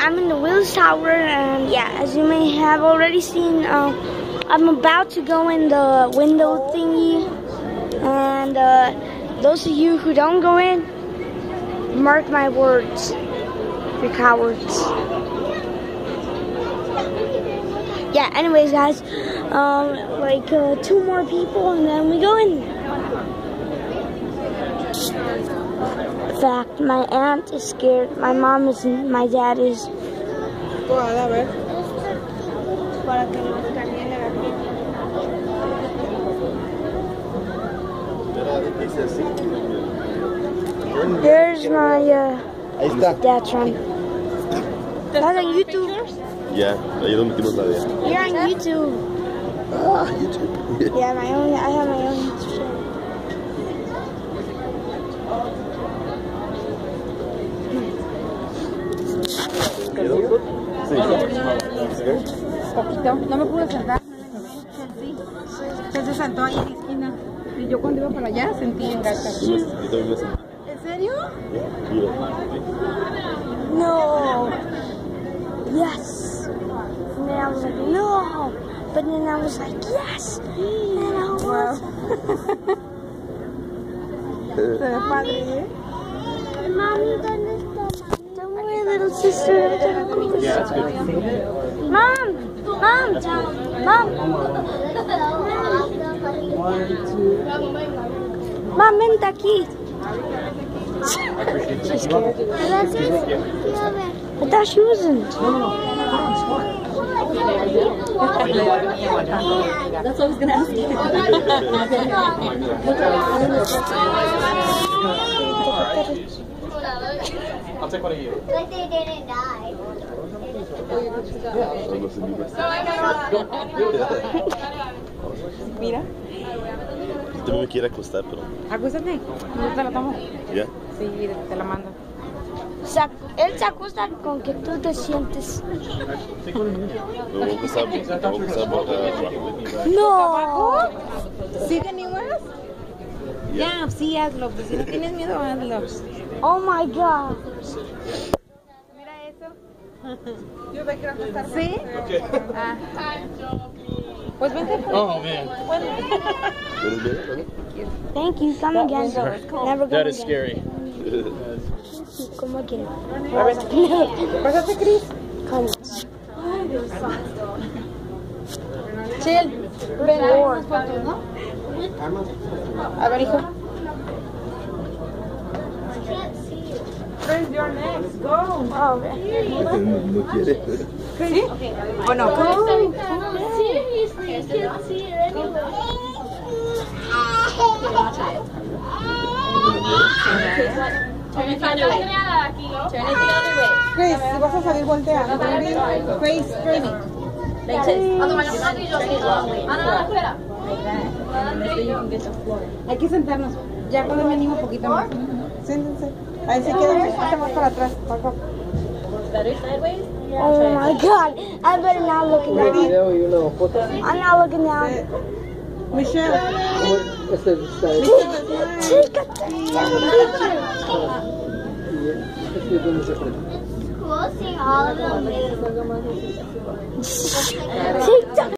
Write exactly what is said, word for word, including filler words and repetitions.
I'm in the Willis Tower, and yeah, as you may have already seen, uh, I'm about to go in the window thingy, and uh, those of you who don't go in, mark my words, you're cowards. Yeah, anyways guys, um, like uh, two more people and then we go in. In fact, my aunt is scared, my mom isn't, my dad is. Here's my uh, dad's one. That's on YouTube. Yeah, ahí es donde metimos la idea. You're on YouTube. Ah, YouTube. Yeah, my own. I have my own YouTube channel. Poquito, no me pude sentar. Él se sentó ahí en la esquina. Y yo cuando iba para allá sentí en gacha. Yo también me sentí. ¿En serio? No. Yes. And then I was like, no. But then I was like, yes. And I was. Se ve padre, ¿eh? Mommy, ¿dónde está? Don't worry, little sister. Yeah, that's good. Mom. Mom. Mom. Mom, vente aquí. She's scared. I thought she wasn't. That's what I was going to ask you. I'll take one of you. Like they didn't die. Mira. Yo también me quiero acostar, pero... Acuéstate. Yo te la tomo. ¿Ya? Sí, te la mando. Se ac- él se acuesta con que tú te sientes. Me voy a acostar, me voy a acostar boca abajo. No. ¿Sí te animas? Ya, sí, hazlo. Pues si no tienes miedo, hazlo. Oh my God. Mira eso. Yo me quiero acostar. ¿Sí? Okay. Ah. Pues vente. Oh man. ¿Quieres ver? Thank you. Come again. Never come That is again. scary. Come again. Pásate, Chris. Come. Chill. Ven, hagamos fotos, ¿no? A ver, hijo. Chris, you're next. Go. Oh, okay. No quiere. ¿Sí? ¿O no? Seriously, you can't see it anyway. Turn it the other way. Turn it the other way. Chris, si vas a salir, voltea. Face, Chris. Like this. Otherwise, you're not going to just get long way. Ah, no, no, afuera. Like that. And then you can get the floor. Hay que sentarnos. Ya cuando me animo un poquito más. Siéntense. Ahí se quedan. Hasta más para atrás. Para acá. Better sideways? Oh my God. I better not look down. I'm not looking down. Michelle. Chica. Cool seeing all of them. TikTok.